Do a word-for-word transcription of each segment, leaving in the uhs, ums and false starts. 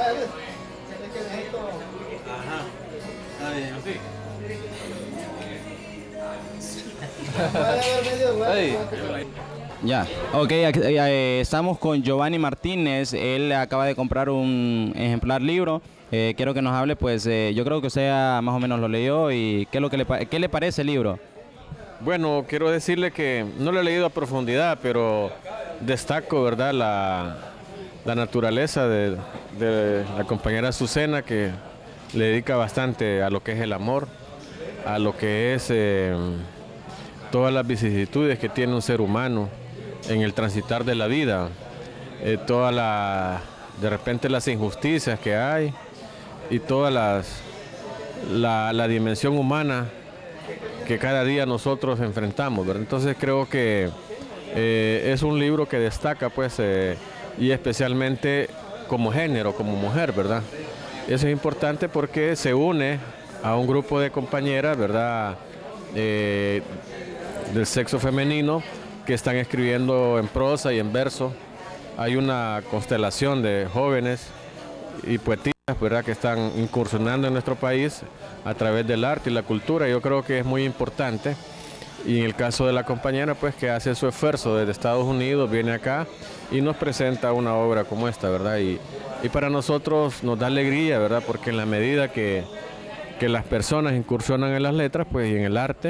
Ajá. Ahí. Ya, ok, aquí, eh, estamos con Giovanni Martínez. Él acaba de comprar un ejemplar libro. Eh, quiero que nos hable, pues eh, yo creo que usted ya más o menos lo leyó. ¿Y qué, es lo que le, pa- qué le parece el libro? Bueno, quiero decirle que no lo he leído a profundidad, pero destaco, ¿verdad?, la, la naturaleza de, de la compañera Azucena, que le dedica bastante a lo que es el amor, a lo que es eh, todas las vicisitudes que tiene un ser humano en el transitar de la vida, eh, todas las, de repente las injusticias que hay y todas las, la, la dimensión humana que cada día nosotros enfrentamos, ¿verdad? Entonces creo que eh, es un libro que destaca, pues, eh, y especialmente como género, como mujer, ¿verdad? Eso es importante porque se une a un grupo de compañeras, ¿verdad?, eh, del sexo femenino, que están escribiendo en prosa y en verso. Hay una constelación de jóvenes y poetisas, ¿verdad?, que están incursionando en nuestro país a través del arte y la cultura. Yo creo que es muy importante. Y en el caso de la compañera, pues, que hace su esfuerzo desde Estados Unidos, viene acá y nos presenta una obra como esta, ¿verdad? Y, y para nosotros nos da alegría, ¿verdad? Porque en la medida que, que las personas incursionan en las letras, pues, y en el arte,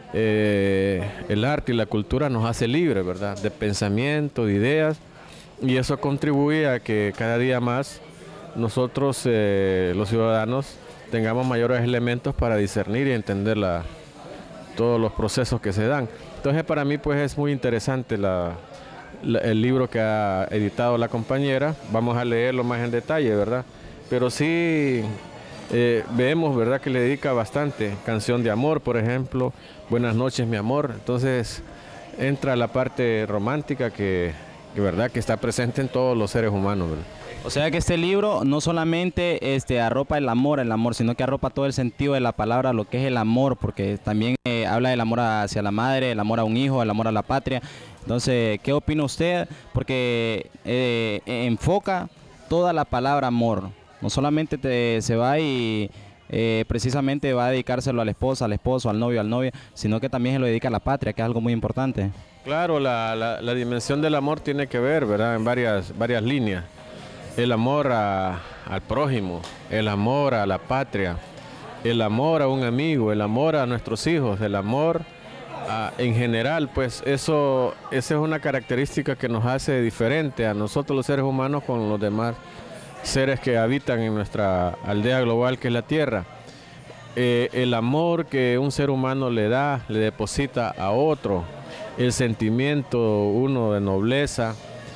eh, el arte y la cultura nos hace libres, ¿verdad?, de pensamiento, de ideas, y eso contribuye a que cada día más nosotros, eh, los ciudadanos, tengamos mayores elementos para discernir y entender la, todos los procesos que se dan. Entonces, para mí, pues, es muy interesante la, la, el libro que ha editado la compañera. Vamos a leerlo más en detalle, ¿verdad? Pero sí eh, vemos, ¿verdad?, que le dedica bastante. Canción de amor, por ejemplo, Buenas noches, mi amor. Entonces, entra la parte romántica que, que, ¿verdad?, que está presente en todos los seres humanos, ¿verdad? O sea que este libro no solamente este, arropa el amor, el amor, sino que arropa todo el sentido de la palabra, lo que es el amor, porque también eh, habla del amor hacia la madre, el amor a un hijo, el amor a la patria. Entonces, ¿qué opina usted? Porque eh, enfoca toda la palabra amor. No solamente te, se va y eh, precisamente va a dedicárselo a la esposa, al esposo, al novio, al novio, sino que también se lo dedica a la patria, que es algo muy importante. Claro, la, la, la dimensión del amor tiene que ver, ¿verdad?, en varias, varias líneas. El amor a, al prójimo, el amor a la patria, el amor a un amigo, el amor a nuestros hijos, el amor a, en general, pues eso, esa es una característica que nos hace diferente a nosotros los seres humanos con los demás seres que habitan en nuestra aldea global, que es la Tierra. Eh, el amor que un ser humano le da, le deposita a otro, el sentimiento uno de nobleza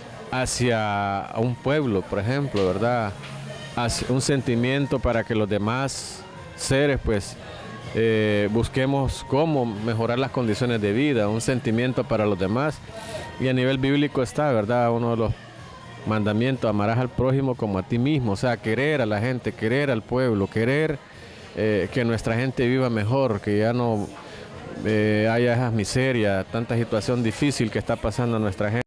hacia un pueblo, por ejemplo, ¿verdad?, hacia un sentimiento para que los demás seres, pues, eh, busquemos cómo mejorar las condiciones de vida, un sentimiento para los demás. Y a nivel bíblico está, ¿verdad?, uno de los mandamientos: amarás al prójimo como a ti mismo. O sea, querer a la gente, querer al pueblo, querer eh, que nuestra gente viva mejor, que ya no eh, haya esas miserias, tanta situación difícil que está pasando a nuestra gente.